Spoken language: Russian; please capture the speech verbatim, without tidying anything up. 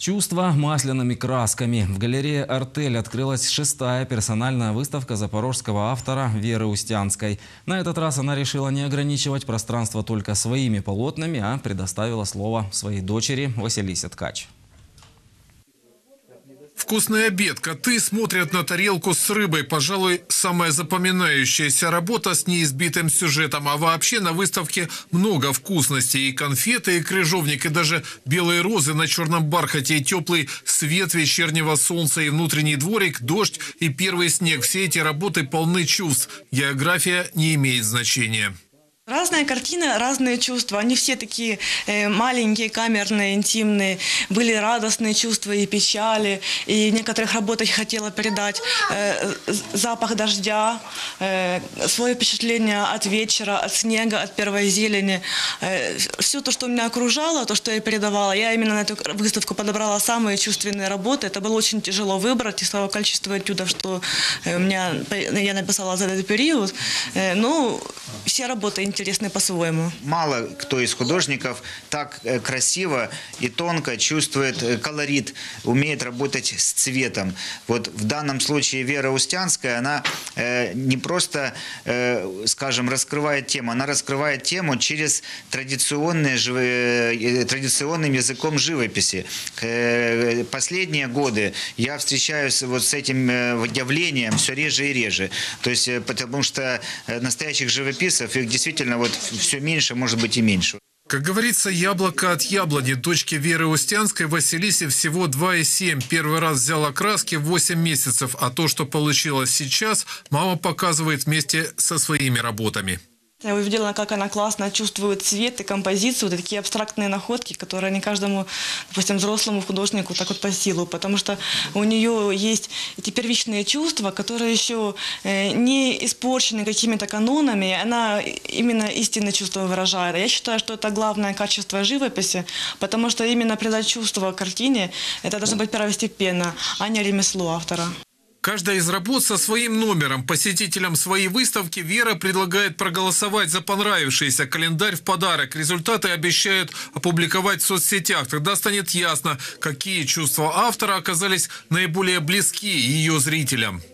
Чувства масляными красками. В галерее «Артель» открылась шестая персональная выставка запорожского автора Веры Устянской. На этот раз она решила не ограничивать пространство только своими полотнами, а предоставила слово своей дочери Василисе Ткач. Вкусный обед. Коты смотрят на тарелку с рыбой. Пожалуй, самая запоминающаяся работа с неизбитым сюжетом. А вообще на выставке много вкусностей. И конфеты, и крыжовник, и даже белые розы на черном бархате, и теплый свет вечернего солнца, и внутренний дворик, дождь и первый снег. Все эти работы полны чувств. География не имеет значения. Разные картины, разные чувства. Они все такие э, маленькие, камерные, интимные. Были радостные чувства и печали. И в некоторых работах я хотела передать э, запах дождя, э, свое впечатление от вечера, от снега, от первой зелени. Э, все то, что меня окружало, то, что я передавала, я именно на эту выставку подобрала самые чувственные работы. Это было очень тяжело выбрать из того количества этюдов, что у меня, я написала за этот период. Э, ну, все работы интересны по-своему. Мало кто из художников так красиво и тонко чувствует колорит, умеет работать с цветом. Вот в данном случае Вера Устянская, она э, не просто, э, скажем, раскрывает тему, она раскрывает тему через традиционные, э, традиционным языком живописи. Э, последние годы я встречаюсь вот с этим явлением все реже и реже. То есть, потому что настоящих живописцев их действительно вот все меньше, может быть и меньше. Как говорится, яблоко от яблони. Дочке Веры Устянской, Василисе, всего два и семь. Первый раз взяла краски в восемь месяцев. А то, что получилось сейчас, мама показывает вместе со своими работами. Я увидела, как она классно чувствует цвет и композицию, вот такие абстрактные находки, которые не каждому, допустим, взрослому художнику так вот по силу, потому что у нее есть эти первичные чувства, которые еще не испорчены какими-то канонами, она именно истинные чувства выражает. Я считаю, что это главное качество живописи, потому что именно придать чувство картине, это должно быть первостепенно, а не ремесло автора. Каждая из работ со своим номером. Посетителям своей выставки Вера предлагает проголосовать за понравившийся календарь в подарок. Результаты обещают опубликовать в соцсетях. Тогда станет ясно, какие чувства автора оказались наиболее близки ее зрителям.